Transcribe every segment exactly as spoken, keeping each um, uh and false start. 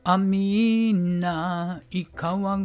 あみんない川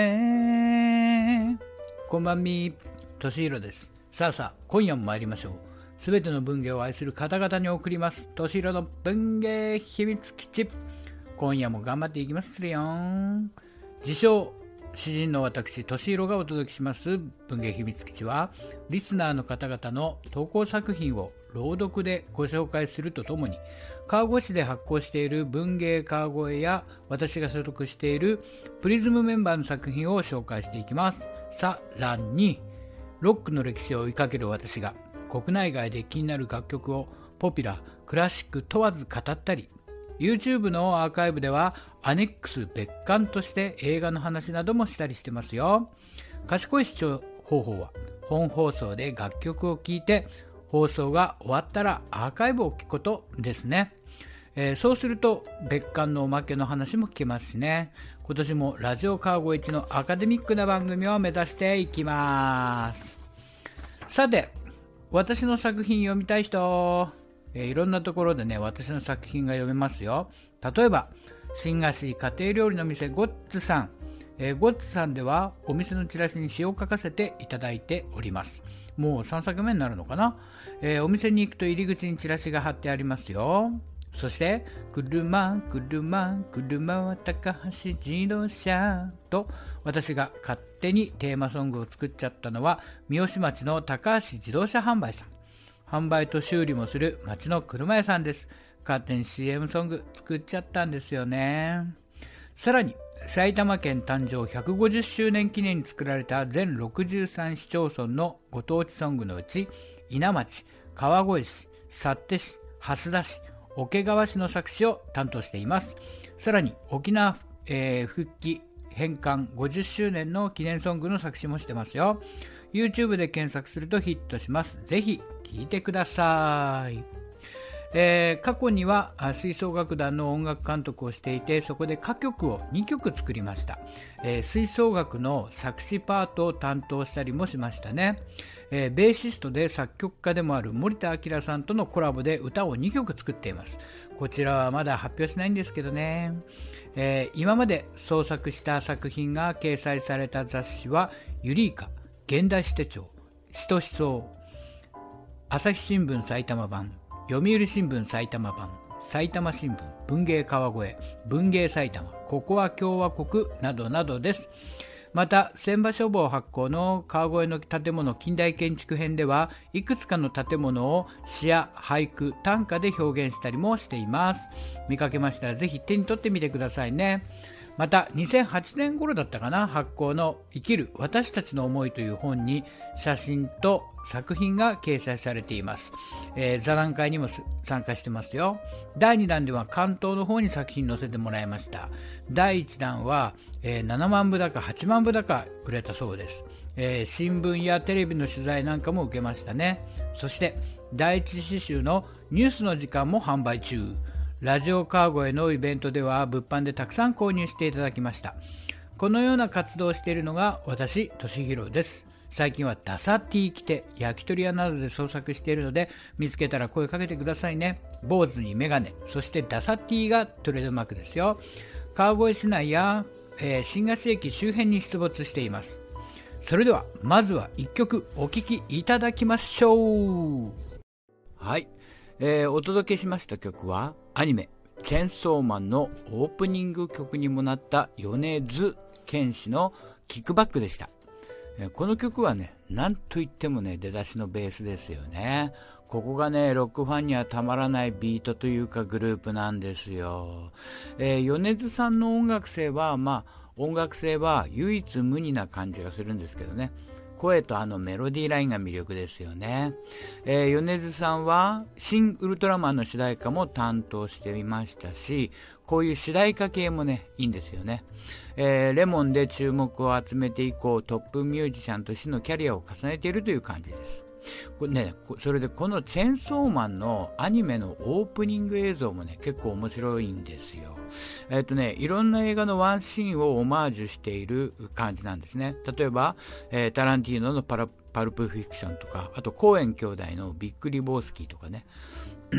越。こんばんみ、としひろです。さあさあ、今夜も参りましょう。すべての文芸を愛する方々に送ります、としひろの文芸秘密基地。今夜も頑張っていきますよ。自称詩人の私、としひろがお届けします文芸秘密基地は、リスナーの方々の投稿作品を朗読でご紹介するとともに、川越市で発行している文芸川越や私が所属しているプリズムメンバーの作品を紹介していきます。さらにロックの歴史を追いかける私が国内外で気になる楽曲をポピュラー、クラシック問わず語ったり、 YouTube のアーカイブではアネックス別館として映画の話などもしたりしてますよ。賢い視聴方法は本放送で楽曲を聴いて、放送が終わったらアーカイブを聞くことですね。えー、そうすると別館のおまけの話も聞けますしね。今年もラジオ川越一のアカデミックな番組を目指していきます。さて、私の作品読みたい人、えー、いろんなところでね、私の作品が読めますよ。例えば新河岸家庭料理の店ゴッツさん、えー、ゴッツさんではお店のチラシに詩を書かせていただいております。もうさんさくめになるのかな、えー、お店に行くと入り口にチラシが貼ってありますよ。そして車車車は高橋自動車と、私が勝手にテーマソングを作っちゃったのは三好町の高橋自動車販売さん。販売と修理もする町の車屋さんです。勝手に シーエム ソング作っちゃったんですよね。さらに埼玉県誕生ひゃくごじゅっしゅうねん記念に作られた全ろくじゅうさん市町村のご当地ソングのうち、伊那町、川越市、幸手市、蓮田市、桶川市の作詞を担当しています。さらに沖縄、えー、復帰返還ごじゅっしゅうねんの記念ソングの作詞もしてますよ。 YouTube で検索するとヒットします。ぜひ聴いてください。えー、過去には吹奏楽団の音楽監督をしていて、そこで歌曲をにきょく作りました。えー、吹奏楽の作詞パートを担当したりもしましたね。えー、ベーシストで作曲家でもある森田明さんとのコラボで歌をにきょく作っています。こちらはまだ発表しないんですけどね。えー、今まで創作した作品が掲載された雑誌はユリイカ、現代史手帳、しとしそう、朝日新聞埼玉版、読売新聞埼玉版、埼玉新聞、文芸川越、文芸埼玉、ここは共和国などなどです。また千葉書房発行の川越の建物近代建築編では、いくつかの建物を詩や俳句、短歌で表現したりもしています。見かけましたらぜひ手に取ってみてくださいね。またにせんはちねん頃だったかな、発行の生きる私たちの思いという本に写真と作品が掲載されています。えー、座談会にも参加してますよ。だいにだんでは関東の方に作品載せてもらいました。だいいちだんは、えー、ななまんぶだかはちまんぶだか売れたそうです。えー、新聞やテレビの取材なんかも受けましたね。そしてだいいち詩集のニュースの時間も販売中。ラジオ川越のイベントでは物販でたくさん購入していただきました。このような活動をしているのが私、としひろです。最近はダサ T 着て焼き鳥屋などで創作しているので、見つけたら声かけてくださいね。坊主にメガネ、そしてダサ T がトレードマークですよ。川越市内や、えー、新河岸駅周辺に出没しています。それではまずはいっきょくお聴きいただきましょう。はい、えー、お届けしました曲はアニメチェンソーマンのオープニング曲にもなった米津玄師のキックバックでした。この曲はね、なんといってもね、出だしのベースですよね。ここがね、ロックファンにはたまらないビートというかグループなんですよ。えー、米津さんの音楽性は、まあ、音楽性は唯一無二な感じがするんですけどね。声とあのメロディーラインが魅力ですよね。えー、米津さんは新ウルトラマンの主題歌も担当していましたし、こういう主題歌系もね、いいんですよね。えー、レモンで注目を集めて以降、トップミュージシャンとしてのキャリアを重ねているという感じです。これね、それでこのチェンソーマンのアニメのオープニング映像もね、結構面白いんですよ。えっとね、いろんな映画のワンシーンをオマージュしている感じなんですね。例えば、えー、タランティーノのパラパルプフィクションとか、あとコーエン兄弟のビッグリボースキーとかね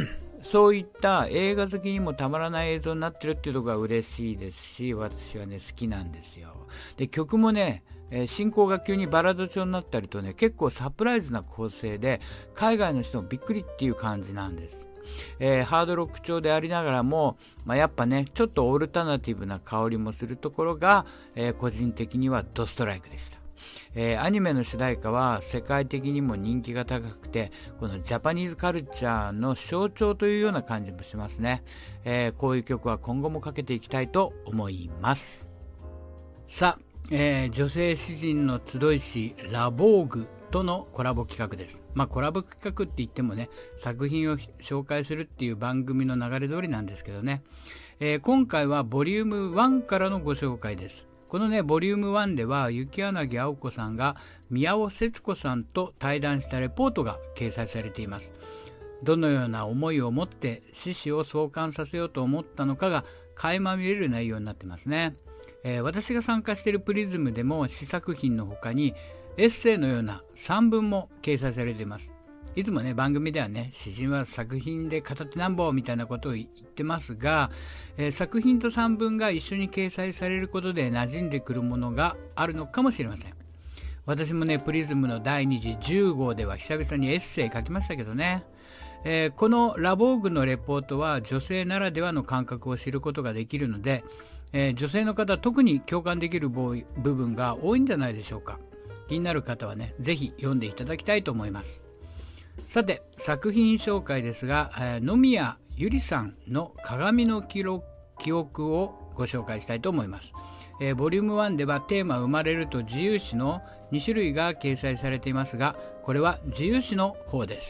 そういった映画好きにもたまらない映像になってるっていうところが嬉しいですし、私はね好きなんですよ。で曲もね、えー、進行が急にバラード調になったりとね、結構サプライズな構成で海外の人もびっくりっていう感じなんです。えー、ハードロック調でありながらも、まあ、やっぱねちょっとオルタナティブな香りもするところが、えー、個人的にはドストライクでした。えー、アニメの主題歌は世界的にも人気が高くて、このジャパニーズカルチャーの象徴というような感じもしますね。えー、こういう曲は今後もかけていきたいと思います。さあ、えー、女性詩人の集いしラボーグとのコラボ企画です。まあコラボ企画って言ってもね、作品を紹介するっていう番組の流れ通りなんですけどね、えー、今回はボリュームワンからのご紹介です。このねボリュームワンでは雪柳青子さんが宮尾節子さんと対談したレポートが掲載されています。どのような思いを持って詩詞を創刊させようと思ったのかが垣間見れる内容になってますね。えー、私が参加しているプリズムでも詩作品の他にエッセイのような散文も掲載されています。いつもね番組ではね詩人は作品で語ってなんぼみたいなことを言ってますが、えー、作品と散文が一緒に掲載されることで馴染んでくるものがあるのかもしれません。私もねプリズムのだいに次じゅう号では久々にエッセイ書きましたけどね、えー、このラボーグのレポートは女性ならではの感覚を知ることができるので、えー、女性の方特に共感できる部分が多いんじゃないでしょうか。気になる方はねぜひ読んでいただきたいと思います。さて作品紹介ですが、えー、野宮ゆりさんの鏡の記憶をご紹介したいと思います。えー、ボリュームワンではテーマ生まれると自由詩のに種類が掲載されていますが、これは自由詩の方です。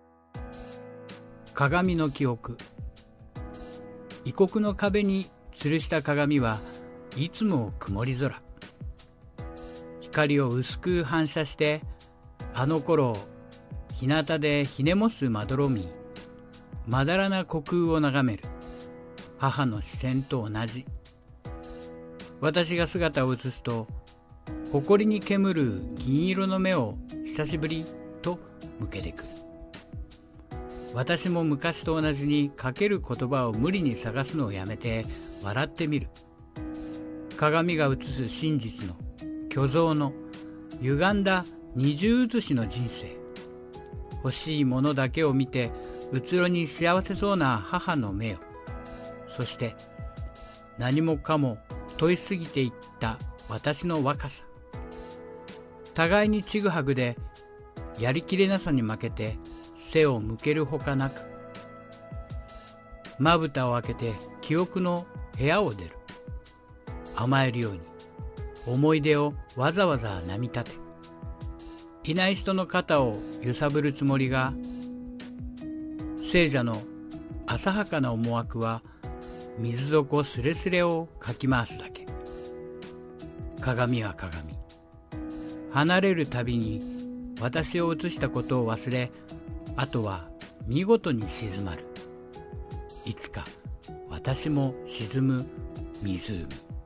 鏡の記憶。異国の壁に吊るした鏡はいつも曇り空。光を薄く反射してあの頃日向でひねもすまどろみ、まだらな虚空を眺める母の視線と同じ。私が姿を映すと誇りに煙る銀色の目を久しぶりと向けてくる。私も昔と同じにかける言葉を無理に探すのをやめて笑ってみる。鏡が映す真実の虚像の歪んだ二重写しの人生。欲しいものだけを見てうつろに幸せそうな母の目を、そして何もかも問いすぎていった私の若さ。互いにちぐはぐでやりきれなさに負けて背を向けるほかなく、まぶたを開けて記憶の部屋を出る。甘えるように思い出をわざわざ波立て、いない人の肩を揺さぶるつもりが、聖者の浅はかな思惑は水底すれすれをかき回すだけ。鏡は鏡。離れるたびに私を映したことを忘れ、あとは見事に静まる。いつか私も沈む湖。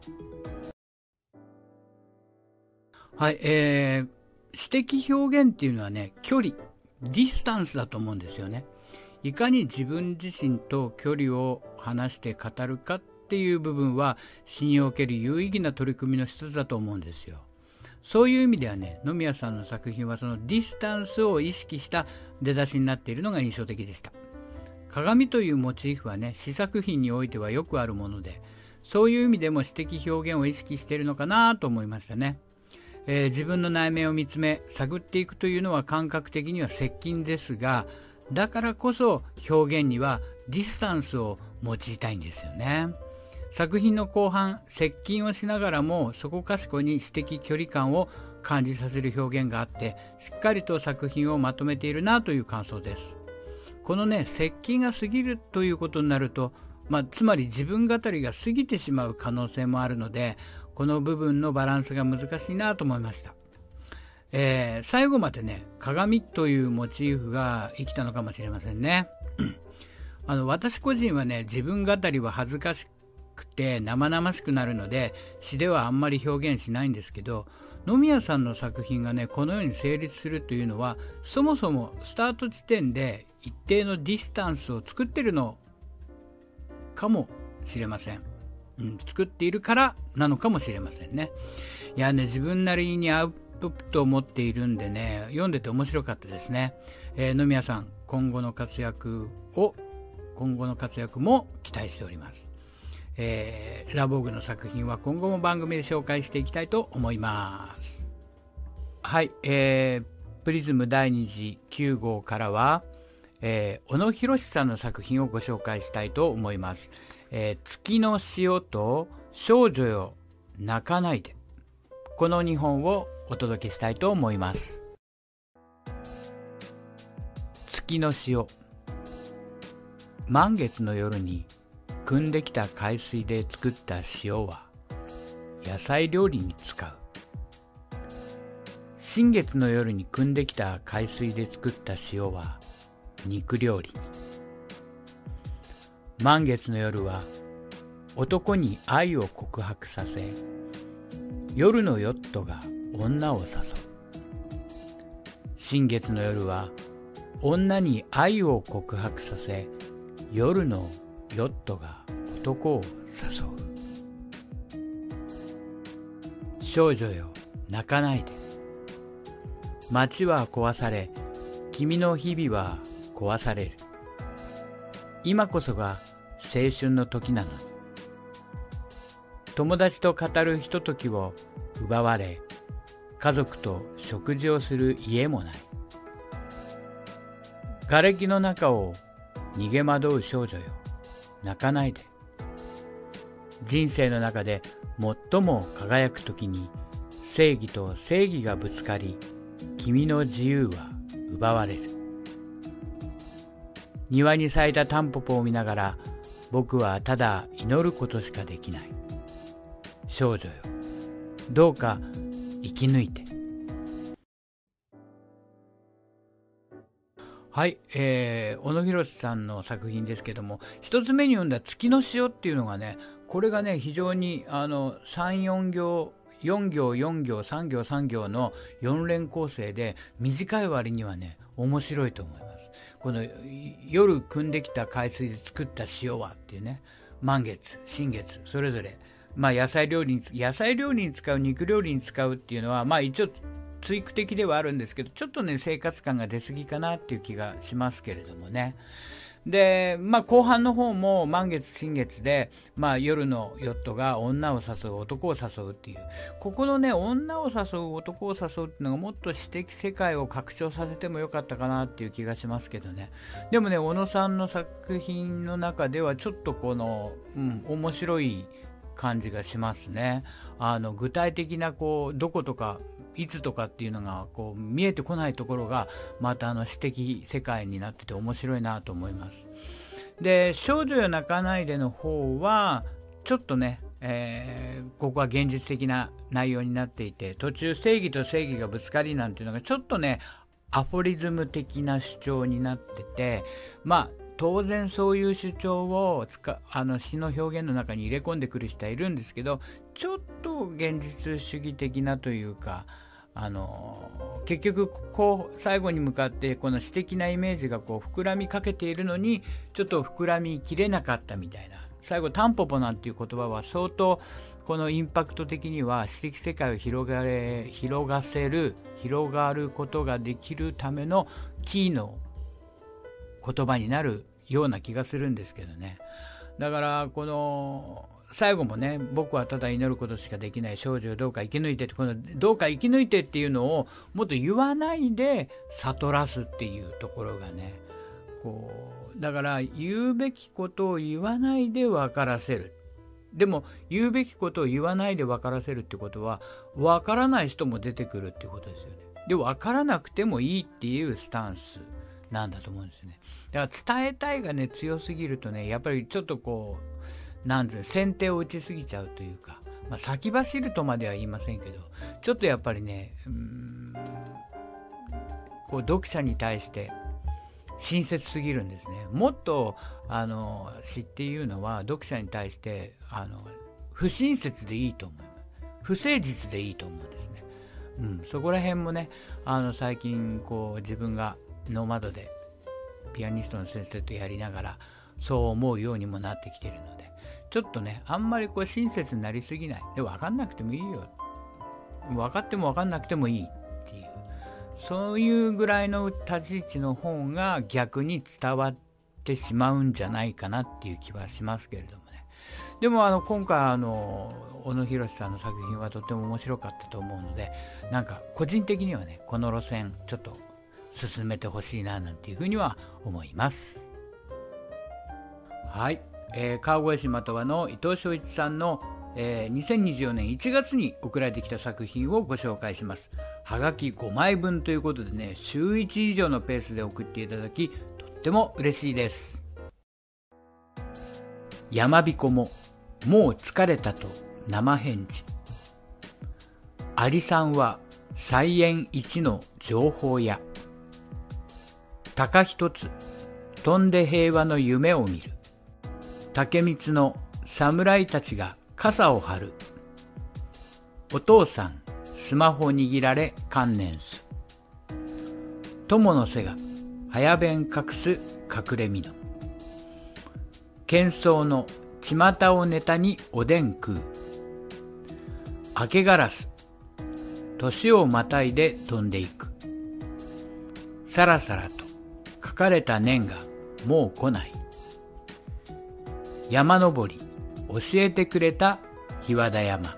はい、えー、詩的表現っていうのはね、距離、ディスタンスだと思うんですよね。いかに自分自身と距離を離して語るかっていう部分は詩における有意義な取り組みの一つだと思うんですよ。そういう意味ではね、野宮さんの作品はそのディスタンスを意識した出だしになっているのが印象的でした。鏡というモチーフはね、詩作品においてはよくあるもので、そういう意味でも詩的表現を意識しているのかなと思いましたね。えー、自分の内面を見つめ探っていくというのは感覚的には接近ですが、だからこそ表現にはディスタンスを用いたいんですよね。作品の後半、接近をしながらもそこかしこに詩的距離感を感じさせる表現があって、しっかりと作品をまとめているなという感想です。このね、接近が過ぎるということになると、まあ、つまり自分語りが過ぎてしまう可能性もあるので、この部分のバランスが難しいなと思いました。えー、最後までね、鏡というモチーフが生きたのかもしれませんね。あの私個人はね、自分語りは恥ずかしくて生々しくなるので詩ではあんまり表現しないんですけど、 野宮さんの作品がねこのように成立するというのは、そもそもスタート地点で一定のディスタンスを作っているのかもしれません、うん、作っているからなのかもしれませんね。いやね、自分なりにアウトプットを持っているんでね、読んでて面白かったですね。えー、野宮さん、今後の活躍を今後の活躍も期待しております。えー、ラボーグの作品は今後も番組で紹介していきたいと思います。はい、えー、プリズムだいに次きゅう号からは、えー、小野博さんの作品をご紹介したいと思います。えー、月の潮と少女よ泣かないで、このにほんをお届けしたいと思います。月の潮。満月の夜に汲んできた海水で作った塩は野菜料理に使う。新月の夜に汲んできた海水で作った塩は肉料理に。満月の夜は男に愛を告白させ、夜のヨットが女を誘う。新月の夜は女に愛を告白させ、夜のヨットが男を誘う。少女よ泣かないで。街は壊され、君の日々は壊される。今こそが青春の時なのに。友達と語るひとときを奪われ、家族と食事をする家もない。瓦礫の中を逃げ惑う少女よ泣かないで。人生の中で最も輝く時に正義と正義がぶつかり、君の自由は奪われる。庭に咲いたタンポポを見ながら、僕はただ祈ることしかできない。少女よどうか生き抜いて。はい、えー、小野博さんの作品ですけども、一つ目に読んだ月の潮っていうのがね、これがね非常にあのさん、よん行よん行よん行さん行さん行のよん連構成で、短い割にはね面白いと思います。この夜汲んできた海水で作った塩はっていうね、満月新月それぞれ、まあ、野菜料理に野菜料理に使う、肉料理に使うっていうのは、まあ一応追句的ではあるんですけど、ちょっとね生活感が出過ぎかなっていう気がしますけれどもね。で、まあ、後半の方も満月新月で、まあ、夜のヨットが女を誘う男を誘うっていう、ここのね女を誘う男を誘うっていうのがもっと詩的世界を拡張させてもよかったかなっていう気がしますけどね。でもね小野さんの作品の中ではちょっとこの、うん、面白い感じがしますね。あの具体的なこうどことかいつとかっていうのがこう見えてこないところがまたあの詩的世界になってて面白いなと思います。で、少女よ泣かないでの方はちょっとね、えー、ここは現実的な内容になっていて、途中正義と正義がぶつかりなんていうのがちょっとねアフォリズム的な主張になってて、まあ当然そういう主張を使あの詩の表現の中に入れ込んでくる人はいるんですけど、ちょっと現実主義的なというか、あの結局こう最後に向かってこの詩的なイメージがこう膨らみかけているのにちょっと膨らみきれなかったみたいな、最後タンポポなんていう言葉は相当このインパクト的には詩的世界を広がれ広がせる広がることができるためのキーの言葉になるような気がするんですけどね。だからこの最後もね、僕はただ祈ることしかできない少女をどうか生き抜いてって、このどうか生き抜いてっていうのをもっと言わないで悟らすっていうところがね、こうだから言うべきことを言わないで分からせる。でも言うべきことを言わないで分からせるってことは分からない人も出てくるっていうことですよね。で分からなくてもいいっていうスタンスなんだと思うんですよね。だから伝えたいがね強すぎるとね、やっぱりちょっとこうなんていうの、先手を打ちすぎちゃうというか、まあ、先走るとまでは言いませんけど、ちょっとやっぱりね、うーんこう読者に対して親切すぎるんですね。もっとあの詩っていうのは読者に対してあの不親切でいいと思います。不誠実でいいと思うんですね。 うん、そこら辺もね、あの最近こう自分がノマドでピアニストの先生とやりながらそう思うようにもなってきているので、ちょっとね、あんまりこう親切になりすぎないで、分かんなくてもいいよ、分かっても分かんなくてもいいっていう、そういうぐらいの立ち位置の方が逆に伝わってしまうんじゃないかなっていう気はしますけれどもね。でもあの今回あの小野博さんの作品はとても面白かったと思うので、なんか個人的にはね、この路線ちょっと進めてほしいななんていうふうには思います。はい、えー、川越市的場の伊藤昭一さんの、えー、にせんにじゅうよねんいちがつに送られてきた作品をご紹介します。はがきごまいぶんということでね、週いち以上のペースで送っていただき、とっても嬉しいです。山彦ももう疲れたと生返事。アリさんは菜園一の情報屋。鷹一つ飛んで平和の夢を見る。竹光の侍たちが傘を張る。お父さんスマホ握られ観念す。友の背が早弁隠す隠れみの。喧騒の巷をネタにおでん食う。明けガラス年をまたいで飛んでいく。さらさらと書かれた年がもう来ない。山登り教えてくれた日和田山。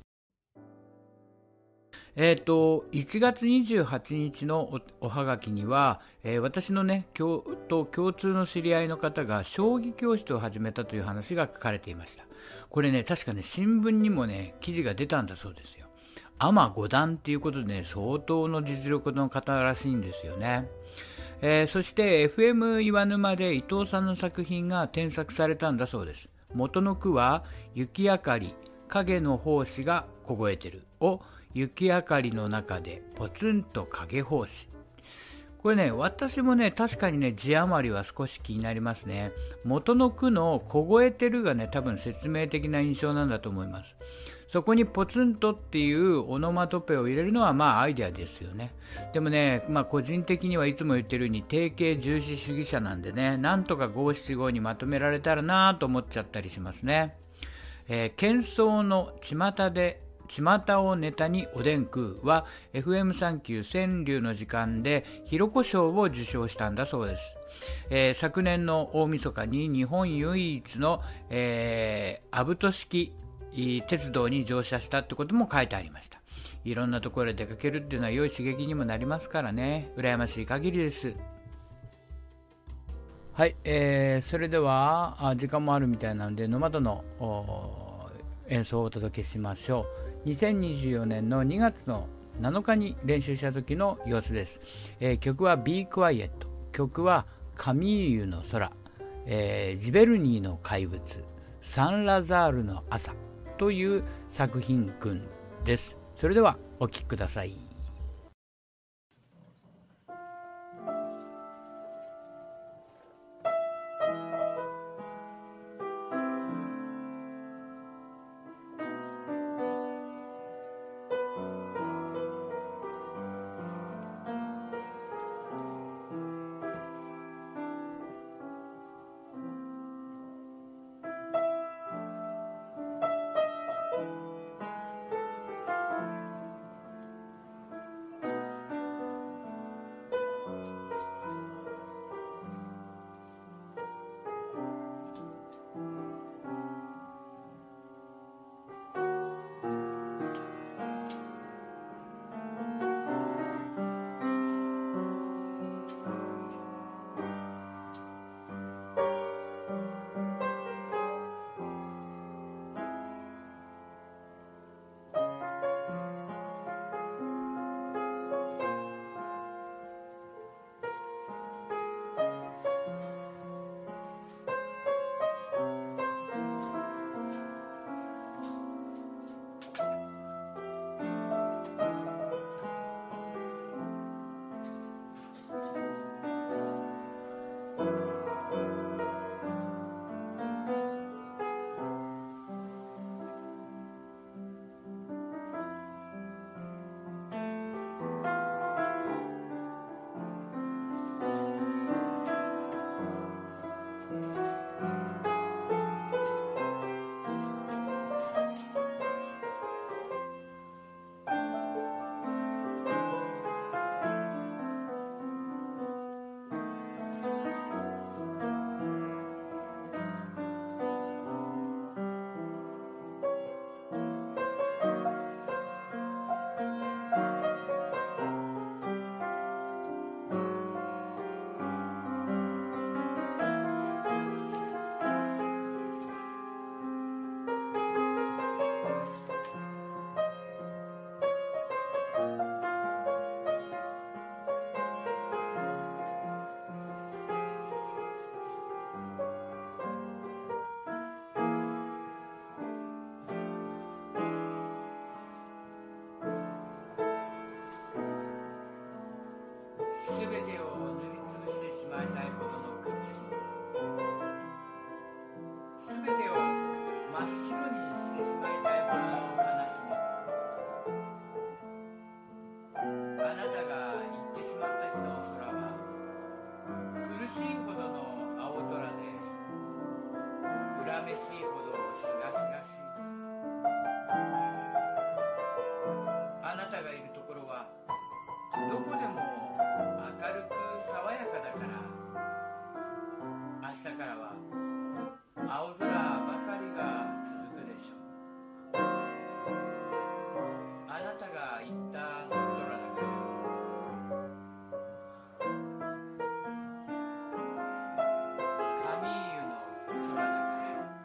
えーと、いちがつにじゅうはちにちの お, おはがきには、えー、私のね、共と共通の知り合いの方が将棋教室を始めたという話が書かれていました。これね、確かね、新聞にもね、記事が出たんだそうですよ。アマ五段っていうことでね、相当の実力の方らしいんですよね。えー、そして エフエム 岩沼で伊藤さんの作品が添削されたんだそうです。元の句は、雪明かり、影の胞子が凍えてるを、雪明かりの中でポツンと影胞子。これね、私もね、確かにね、字余りは少し気になりますね。元の句の凍えてるがね、多分説明的な印象なんだと思います。そこにポツンとっていうオノマトペを入れるのはまあアイデアですよね。でもね、まあ個人的にはいつも言ってるように定型重視主義者なんでね、なんとか五七五にまとめられたらなと思っちゃったりしますね。えー、喧騒の巷で巷をネタにおでん食うは エフエムさんきゅう 川柳の時間でひろこ賞を受賞したんだそうです。えー、昨年の大晦日に日本唯一の、えー、アブト式鉄道に乗車したってことも書いてありました。いろんなところで出かけるっていうのは良い刺激にもなりますからね、羨ましい限りです。はい、えー、それではあ時間もあるみたいなのでノマドの演奏をお届けしましょう。にせんにじゅうよねんのにがつのなのかに練習した時の様子です。えー、曲は Be Quiet、 曲はカミーユの空、えー、ジベルニーの怪物、サンラザールの朝という作品群です。それではお聴きください。 どこでも明るく爽やかだから、明日からは青空ばかりが続くでしょう。あなたが言った空だから、カミーユの空だから。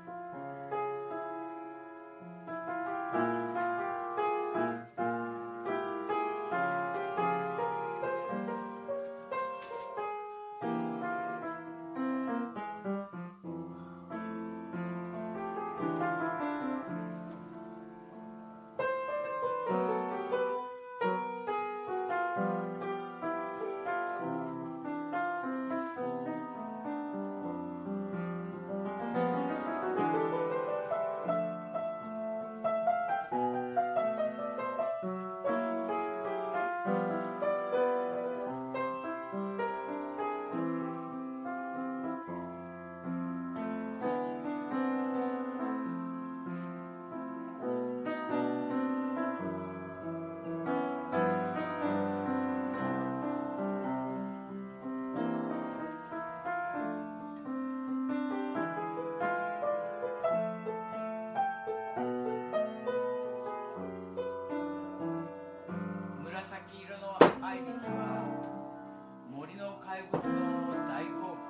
紫色のアイリスは森の怪物の大好物。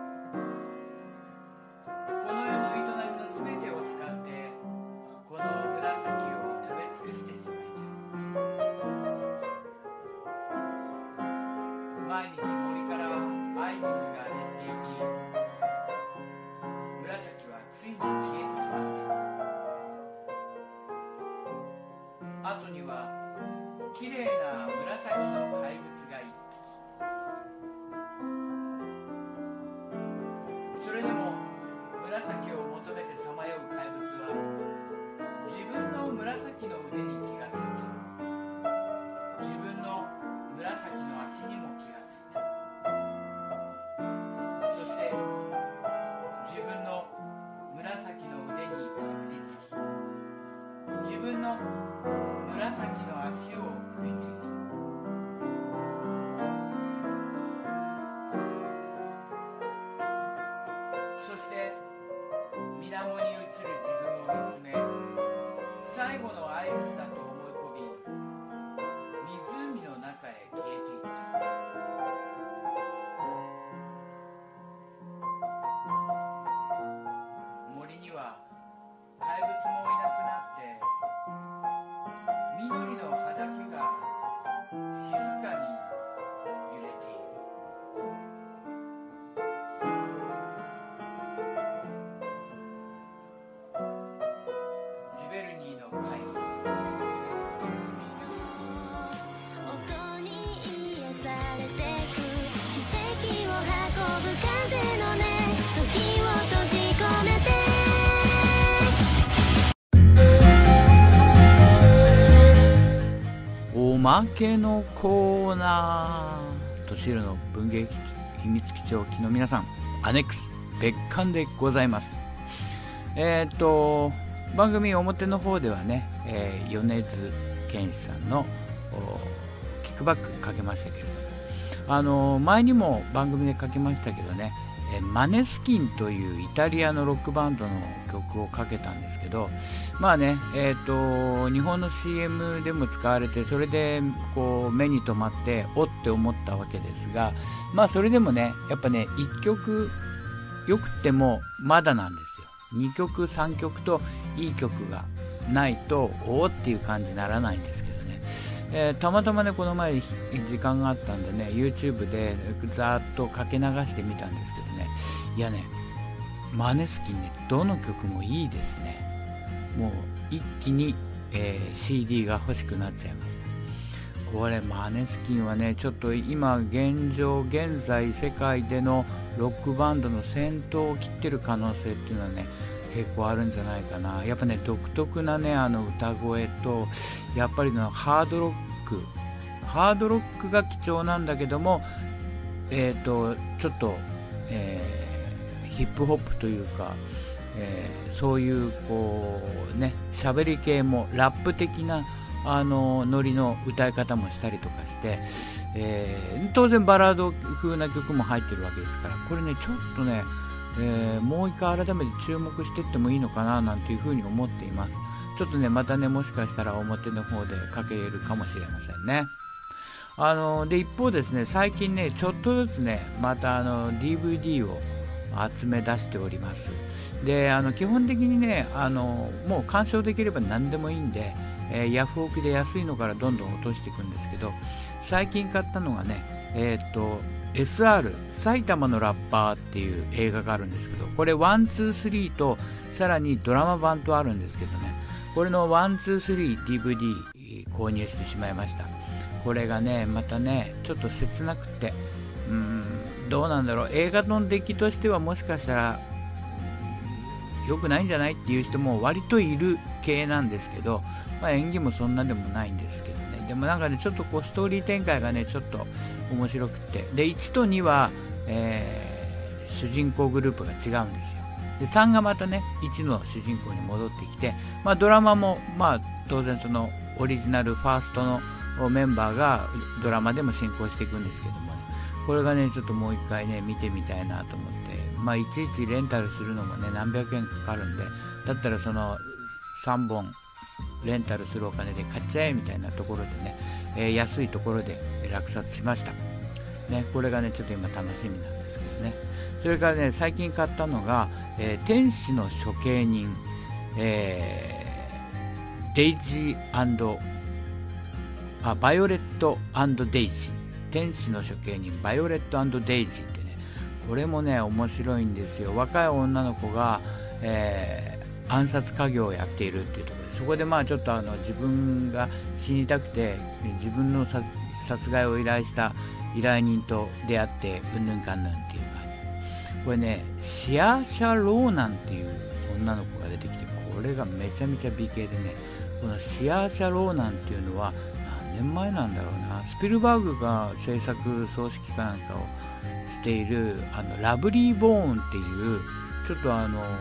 この世の営みのすべてを使ってこの紫を食べ尽くしてしまいたい。毎日森からアイリスが減っていき、紫はついに消えてしまった。後にはきれいな紫の怪物が一匹。それでも紫を求めてさまよう怪物は自分の紫の腕に気がついた。自分の紫の足にも気がついた。そして自分の紫の腕にかじりつき、自分の紫の足を食いついた。そして水面に映る自分を見つめ、最後のアイリスだと思い込み、湖の中へ消えていった。森には怪物もいなくなって、緑の葉だけが静かに揺れている。ジベルニーの怪物。 音に癒されてく奇跡を運ぶ風の音、時を閉じ込めておまけのコーナー。敏弘の文芸秘密基地をお聞きの皆さん、アネックス別館でございます。えっ、ー、と番組表の方ではね、えー、米津玄師さんのキックバックかけましたけれども、あのー、前にも番組でかけましたけどね、えー、マネスキンというイタリアのロックバンドの曲をかけたんですけど、まあね、えーと、日本の シーエム でも使われて、それでこう目に留まっておって思ったわけですが、まあそれでもね、やっぱね、いっきょくよくてもまだなんですよ。にきょくさんきょくといい曲がないとおーっていう感じにならないんですけどね、えー、たまたまねこの前時間があったんでね YouTube でざーっとかけ流してみたんですけどね、いやね、マネスキンね、どの曲もいいですね。もう一気に、えー、シーディー が欲しくなっちゃいました。これマネスキンはね、ちょっと今現状現在世界でのロックバンドの先頭を切ってる可能性っていうのはね結構あるんじゃないかな。やっぱね独特なねあの歌声と、やっぱりのハードロックハードロックが貴重なんだけども、えーとちょっと、えー、ヒップホップというか、えー、そういうこうね喋り系もラップ的なあのノリの歌い方もしたりとかして、 えー、当然バラード風な曲も入ってるわけですから、これねちょっとね、えー、もう一回改めて注目していってもいいのかななんていうふうに思っています。ちょっとねまたねもしかしたら表の方でかけるかもしれませんね。あので一方ですね、最近ねちょっとずつねまたあの ディーブイディー を集め出しております。であの基本的にねあのもう鑑賞できれば何でもいいんで、えー、ヤフオクで安いのからどんどん落としていくんですけど、最近買ったのがねえー、っと エスアール 埼玉のラッパーっていう映画があるんですけど、これワンツースリーとさらにドラマ版とあるんですけどね、これのワンツースリー ディーブイディー 購入してしまいました。これがねまたねちょっと切なくて、うーんどうなんだろう、映画の出来としてはもしかしたら良くないんじゃないっていう人も割といる系なんですけど、まあ、演技もそんなでもないんですけどね、でもなんかねちょっとこうストーリー展開がねちょっと面白くて、でいちとには、えー、主人公グループが違うんですよ。でさんがまたねいちの主人公に戻ってきて、まあ、ドラマもまあ当然そのオリジナルファーストのメンバーがドラマでも進行していくんですけどもね、これがねちょっともう一回ね見てみたいなと思って、まあいちいちレンタルするのもね何百円かかるんで、だったらそのさんぼんレンタルするお金で買っちゃえみたいなところでね、えー、安いところで落札しましたね。これがねちょっと今楽しみなんですけどね。それからね最近買ったのが、えー、天使の処刑人、えー、デイジーあバイオレット&デイジー、天使の処刑人バイオレット&デイジーってね、これもね面白いんですよ。若い女の子が、えー、暗殺家業をやっているっていうところで、そこでまあちょっとあの自分が死にたくて自分の殺害を依頼した依頼人と出会ってうんぬんかんぬんっていう感じ。これねシアーシャ・ローナンっていう女の子が出てきて、これがめちゃめちゃ美形でね、このシアーシャ・ローナンっていうのは何年前なんだろうな、スピルバーグが制作総指揮かなんかをしているあのラブリー・ボーンっていうちょっとあの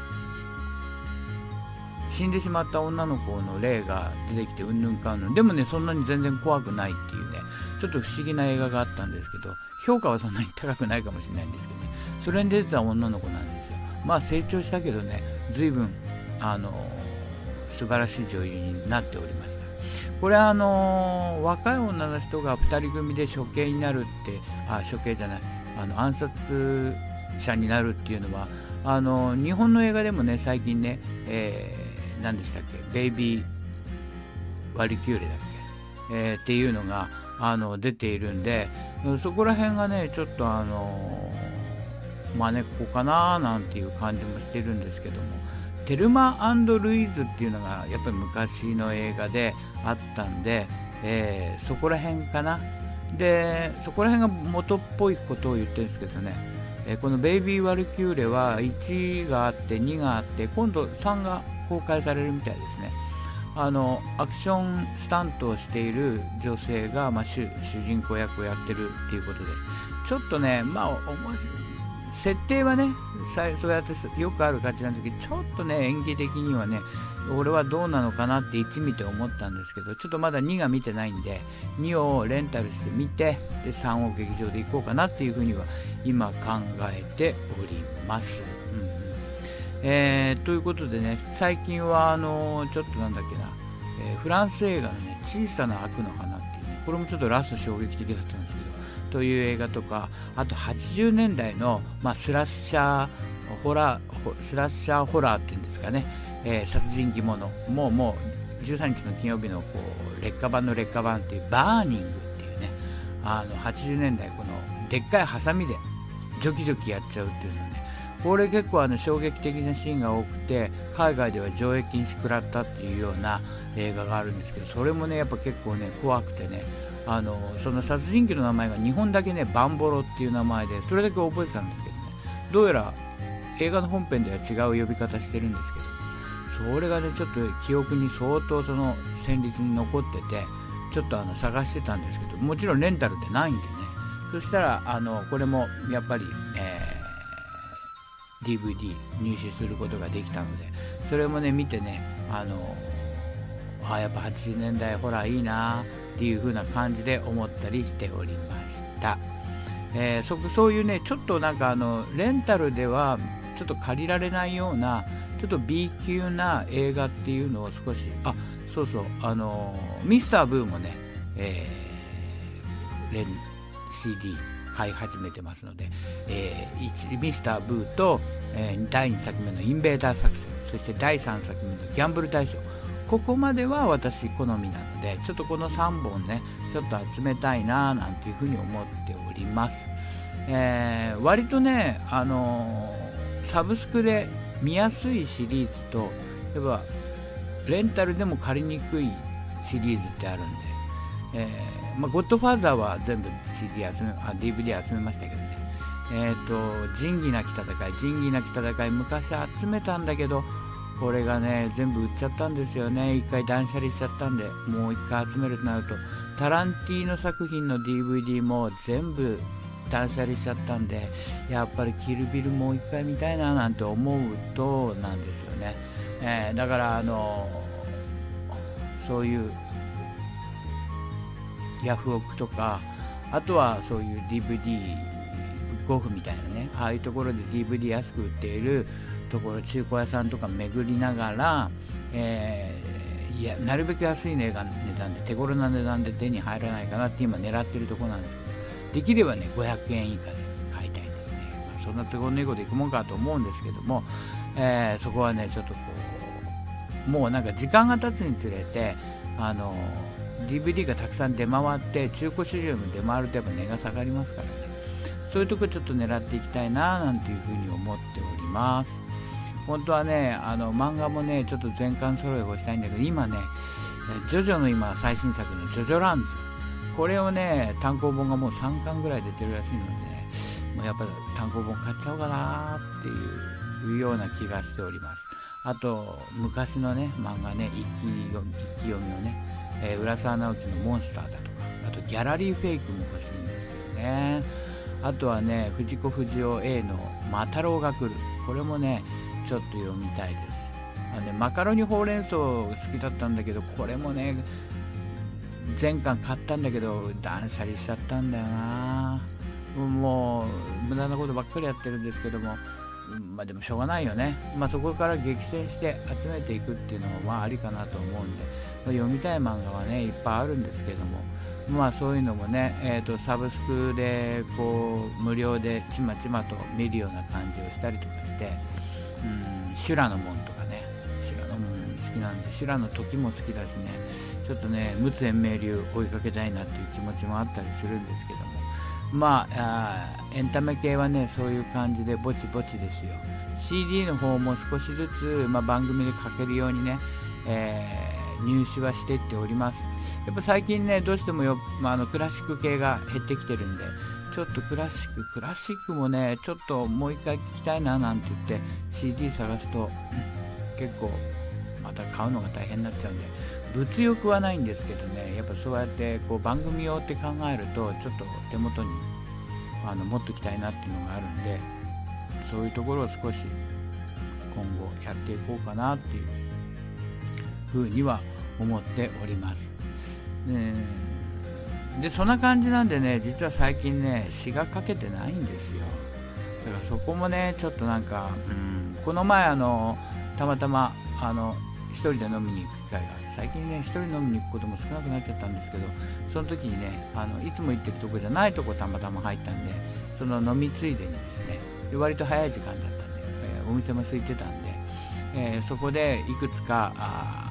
死んでしまった女の子の霊が出てきてうんぬんかんぬん、でもねそんなに全然怖くないっていうねちょっと不思議な映画があったんですけど、評価はそんなに高くないかもしれないんですけどね、それに出てた女の子なんですよ。まあ成長したけどね随分あの素晴らしい女優になっておりました。これはあの若い女の人がふたり組で処刑になるって、あ処刑じゃないあの暗殺者になるっていうのはあの日本の映画でもね最近ね、えー、何でしたっけ、ベイビー・ワリキューレだっけ、えー、っていうのがあの出ているんで、そこら辺がねちょっとあの真似っこかななんていう感じもしてるんですけども、テルマ&ルイーズっていうのがやっぱり昔の映画であったんで、えー、そこら辺かな。でそこら辺が元っぽいことを言ってるんですけどね、えー、このベイビー・ワルキューレはいちがあってにがあって、今度さんが公開されるみたいですね。あのアクションスタントをしている女性が、まあ、主, 主人公役をやってるっていうことで、ちょっとねまあ面白い設定はねそうやってよくある感じなんだけど、ちょっとね演技的にはね俺はどうなのかなっていち見て思ったんですけど、ちょっとまだにが見てないんでにをレンタルして見て、でさんを劇場で行こうかなっていうふうには今考えております、うんうんえー、ということでね最近はあのちょっとなんだっけな、えー、フランス映画のね小さな悪の花っていうね、これもちょっとラスト衝撃的だったんですけどという映画とか、あとはちじゅうねんだいの、まあ、スラッシャーホラースラッシャーホラーっていうんですかね、えー、殺人鬼ものもうもうじゅうさんにちの金曜日のこう劣化版の劣化版っていうバーニングっていうね、あのはちじゅうねんだいこのでっかいハサミでジョキジョキやっちゃうっていうのね、これ結構あの衝撃的なシーンが多くて海外では上映禁止食らったっていうような映画があるんですけど、それもねやっぱ結構ね怖くてね、あのその殺人鬼の名前が日本だけねバンボロっていう名前でそれだけ覚えてたんですけどね、どうやら映画の本編では違う呼び方してるんですけど、それがねちょっと記憶に相当その旋律に残っててちょっとあの探してたんですけど、もちろんレンタルでないんでね、そしたらあのこれもやっぱり、えー、ディーブイディー 入手することができたので、それもね見てね、あのあやっぱはちじゅうねんだいホラーいいな、 っていう風な感じで思ったりしておりました。えー、そ, そういうねちょっとなんかあのレンタルではちょっと借りられないようなちょっと B 級な映画っていうのを少しあそうそうあのミスターブーもね、えー、レン シーディー 買い始めてますので、えー、ミスターブーと、えー、だいにさくめのインベーダー作戦、そしてだいさんさくめのギャンブル大賞、ここまでは私好みなのでちょっとこのさんぼんねちょっと集めたいななんていうふうに思っております。えー、割とね、あのー、サブスクで見やすいシリーズとやっぱレンタルでも借りにくいシリーズってあるんで、えーまあ、ゴッドファーザーは全部 シーディー 集めあ ディーブイディー 集めましたけどね、えーと仁義なき戦い仁義なき戦い昔集めたんだけどこれがね全部売っちゃったんですよね。一回断捨離しちゃったんでもう一回集めるとなるとタランティーノ作品の ディーブイディー も全部断捨離しちゃったんでやっぱりキルビルもう一回見たいななんて思うとなんですよね、えー、だからあのそういうヤフオクとかあとはそういう ディーブイディー ブックオフみたいなねああいうところで ディーブイディー 安く売っているところ中古屋さんとか巡りながら、えー、いやなるべく安い値段で手頃な値段で手に入らないかなって今狙ってるところなんですけどできればねごひゃくえん以下で買いたいですね、まあ、そんなところのエゴでいくもんかと思うんですけども、えー、そこはねちょっとこうもうなんか時間が経つにつれてあの ディーブイディー がたくさん出回って中古市場も出回るとやっぱ値が下がりますからねそういうとこちょっと狙っていきたいななんていうふうに思っております。本当はねあの漫画もねちょっと全巻揃えをしたいんだけど今ねジョジョの今最新作のジョジョランズこれをね単行本がもうさんかんぐらい出てるらしいので、ね、もうやっぱ単行本買っちゃおうかなっていうような気がしております。あと昔のね漫画ね一気読み一気読みをね、えー、浦沢直樹のモンスターだとかあとギャラリーフェイクも欲しいんですよね。あとはね藤子不二雄 A のマタロウが来るこれもねちょっと読みたいです。あのね、マカロニほうれん草好きだったんだけどこれもね全巻買ったんだけど断捨離しちゃったんだよな。もう無駄なことばっかりやってるんですけどもまあでもしょうがないよね、まあ、そこから激戦して集めていくっていうのもまあありかなと思うんで、まあ、読みたい漫画はねいっぱいあるんですけどもまあそういうのもね、えー、とサブスクでこう無料でちまちまと見るような感じをしたりとかしてうん修羅の門とかね修羅の門好きなんで修羅の時も好きだしねちょっとね陸奥延明流追いかけたいなっていう気持ちもあったりするんですけどもまあ、あエンタメ系はねそういう感じでぼちぼちですよ。 シーディー の方も少しずつ、まあ、番組でかけるようにね、えー、入手はしていっております。やっぱ最近ねどうしてもよ、まあ、あのクラシック系が減ってきてるんでちょっとクラシッククラシックもねちょっともう一回聞きたいななんて言って シーディー 探すと結構また買うのが大変になっちゃうんで物欲はないんですけどねやっぱそうやってこう番組用って考えるとちょっと手元にあの持っておきたいなっていうのがあるんでそういうところを少し今後やっていこうかなっていうふうには思っております。でそんな感じなんでね実は最近ね詩が書けてないんですよ。だからそこもねちょっとなんかうんこの前あのたまたまあの一人で飲みに行く機会が最近ね一人飲みに行くことも少なくなっちゃったんですけどその時にねあのいつも行ってるとこじゃないとこたまたま入ったんでその飲みついでにですねで割と早い時間だったんで、えー、お店も空いてたんで、えー、そこでいくつかあ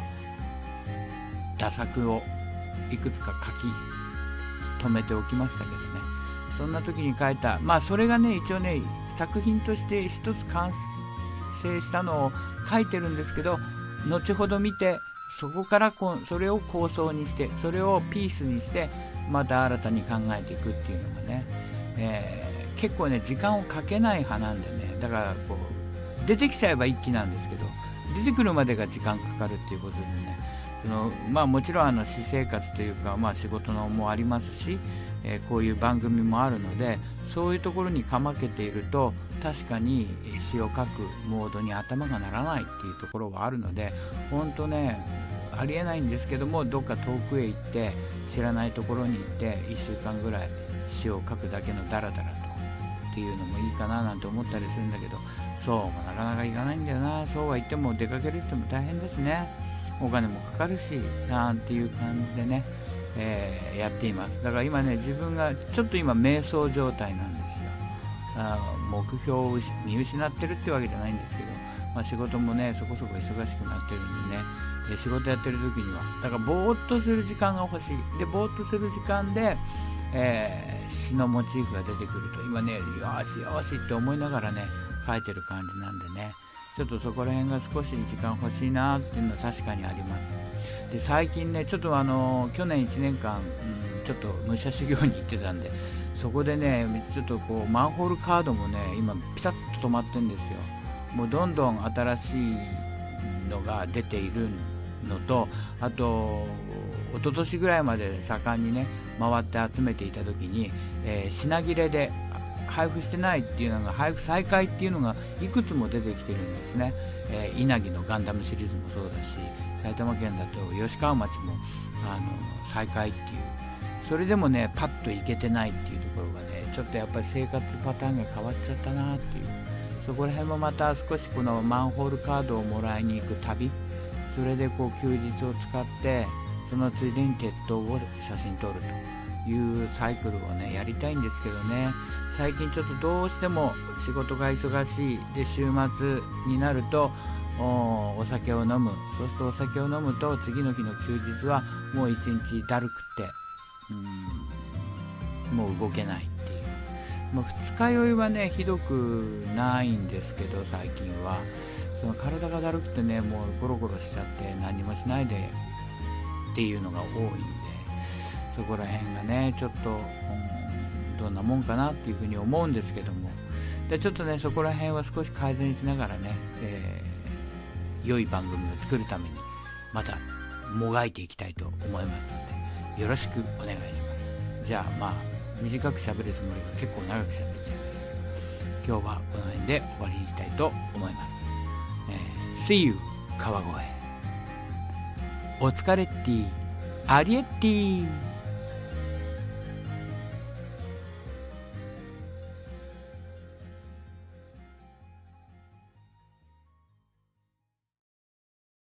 打作をいくつか書き留めておきましたけどねそんな時に書いたまあそれがね一応ね作品として一つ完成したのを書いてるんですけど後ほど見てそこからこそれを構想にしてそれをピースにしてまた新たに考えていくっていうのがね、えー、結構ね時間をかけない派なんでねだからこう出てきちゃえば一気なんですけど出てくるまでが時間かかるっていうことでねその、まあ、もちろんあの私生活というか、まあ、仕事のもありますし、えー、こういう番組もあるのでそういうところにかまけていると確かに詩を書くモードに頭がならないっていうところはあるので本当ねあありえないんですけども、どっか遠くへ行って知らないところに行っていっしゅうかんぐらい詩を書くだけのダラダラとっていうのもいいかななんて思ったりするんだけど、そうもなかなかいかないんだよな。そうは言っても出かける人も大変ですね。お金もかかるしなんていう感じでね、えー、やっています。だから今ね、自分がちょっと今瞑想状態なんですよ。あ目標を見失ってるってわけじゃないんですけど、まあ、仕事もねそこそこ忙しくなってるんでね、えー、仕事やってる時にはだからぼーっとする時間が欲しい。でぼーっとする時間で、えー、詩のモチーフが出てくると今ね、よしよしって思いながらね書いてる感じなんでね、ちょっとそこら辺が少し時間欲しいなっていうのは確かにあります。で最近ねちょっとあの去年いちねんかん、うん、ちょっと武者修行に行ってたんで、そこでねちょっとこうマンホールカードもね今ピタッと止まってるんですよ。もうどんどん新しいのが出ているのと、あと一昨年ぐらいまで盛んにね回って集めていた時に、えー、品切れで配布してないっていうのが配布再開っていうのがいくつも出てきてるんですね。えー、稲城のガンダムシリーズもそうだし、埼玉県だと吉川町もあの再開っていう、それでもねパッと行けてないっていうところがね、ちょっとやっぱり生活パターンが変わっちゃったなっていう、そこら辺もまた少しこのマンホールカードをもらいに行く旅、それでこう休日を使ってそのついでに鉄塔を写真撮るというサイクルをねやりたいんですけどね、最近ちょっとどうしても仕事が忙しいで、週末になると お, お酒を飲む。そうするとお酒を飲むと次の日の休日はもう一日だるくて、うんもう動けないっていう。もう二日酔いはねひどくないんですけど、最近はその体がだるくてねもうゴロゴロしちゃって何もしないでっていうのが多いんで、そこら辺がねちょっと、うん、どんなもんかなっていうふうに思うんですけども、でちょっとねそこら辺は少し改善しながらね、えー良い番組を作るためにまたもがいていきたいと思いますのでよろしくお願いします。じゃあまあ短く喋るつもりが結構長く喋っちゃいましたけど、今日はこの辺で終わりにしたいと思います。えー、See you 川越。お疲れっティー、アリエッティー。